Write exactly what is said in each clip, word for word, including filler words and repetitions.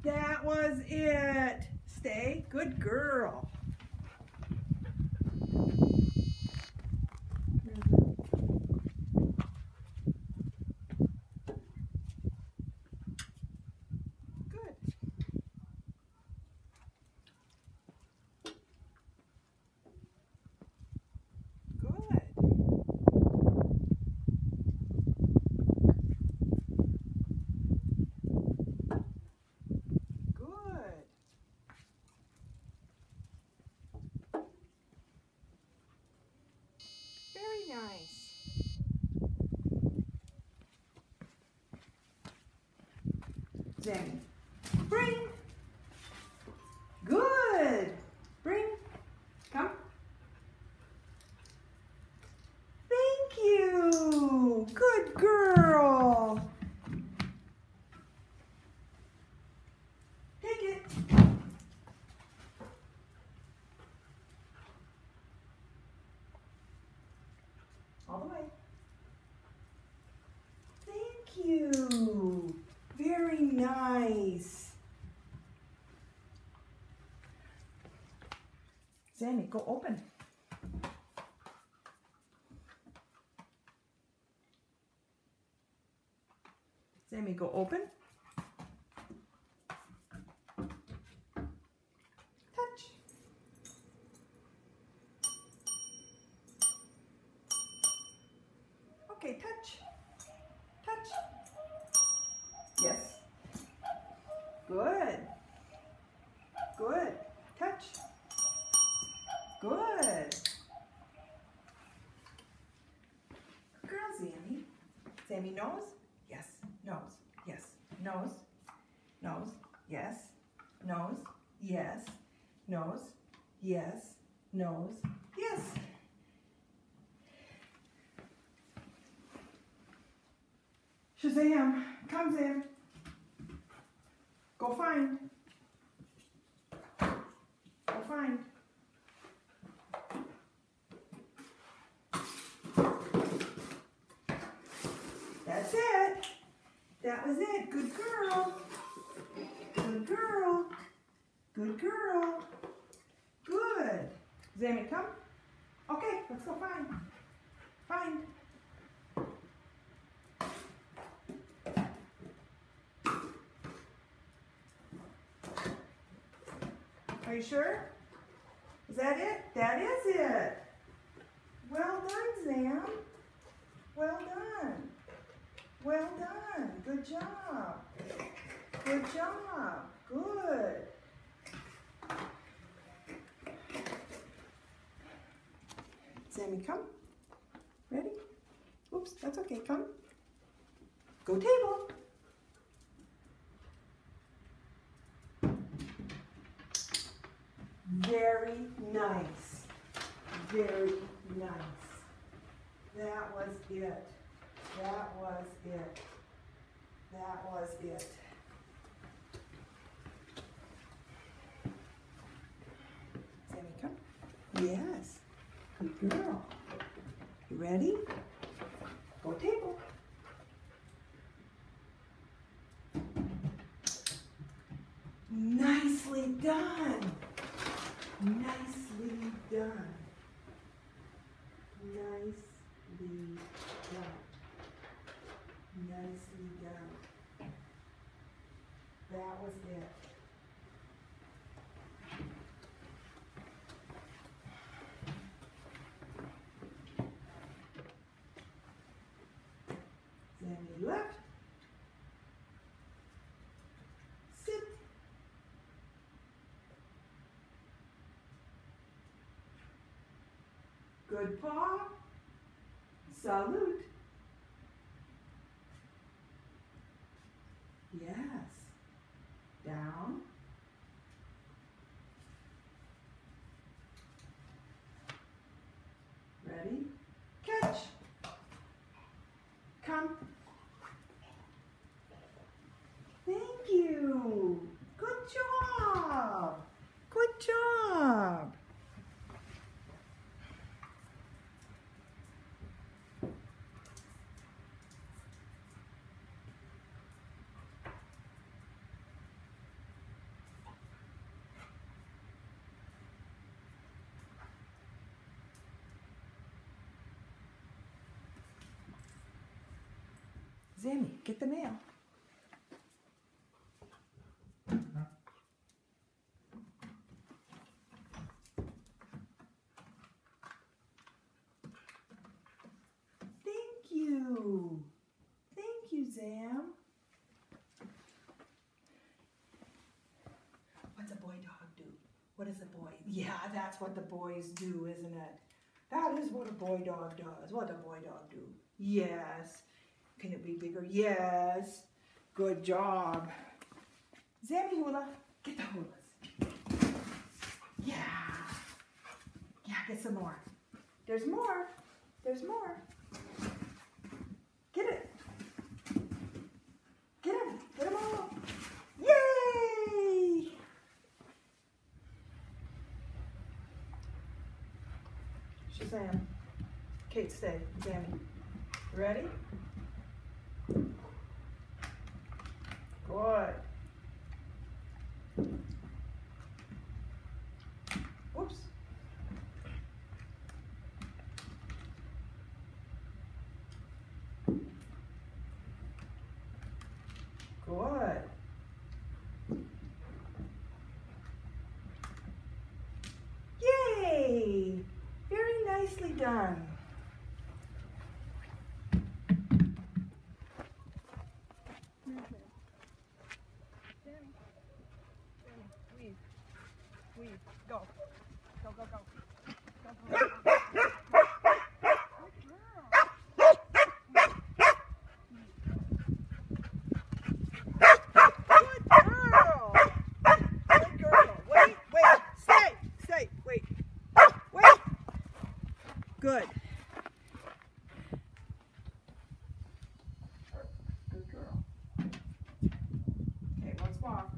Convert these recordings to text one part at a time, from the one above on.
That was it. Stay. Good girl. Nice. Sammy, bring. Good. Bring. Come. Thank you. Good girl. Take it. All the way. Thank you. Very nice. Sammy, go open. Sammy, go open. Touch. Okay, touch. Touch. Yes. Good. Good. Touch. Good. Girl, Sammy. Sammy, nose? Yes. Nose. Yes. Nose. Nose. Yes. Nose. Yes. Nose. Yes. Nose. Yes. Shazam, come Sam. Go find. Go find. That's it. That was it. Good girl. Good girl. Good girl. Good. Sammy, come. Okay, let's go find. Find. Are you sure? Is that it? That is it. Well done, Sam. Well done. Well done. Good job. Good job. Good. Sammy, come. Ready? Oops, that's okay. Come. Go table. Very nice. Very nice. That was it. That was it. That was it. Sammy, come. Yes. Good girl. You ready? Go table. Nicely done. Nicely done. Nicely done. Nicely done. That was it. Sammy left. Sit. Good paw. Salute. Yes. Down. Ready? Catch. Come. Thank you. Good job. Good job. Zammy, get the mail. Thank you. Thank you, Zam. What's a boy dog do? What does a boy? Yeah, that's what the boys do, isn't it? That is what a boy dog does. What does a boy dog do? Yes. Can it be bigger? Yes. Good job. Zammy hula. Get the hulas. Yeah. Yeah, get some more. There's more. There's more. Get it. Get him. Get him all. Yay! Shazam. Kate, stay. Zammy. Ready? Good. Whoops. Good. Yay! Very nicely done. Weave. Weave. Go. Go, go, go. Go, go, go. Good. Good girl. Okay, let's walk.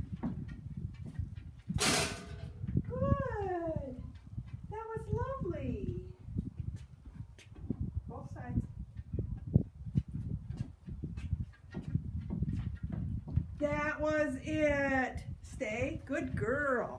Good. That was lovely. Both sides. That was it. Stay. Good girl.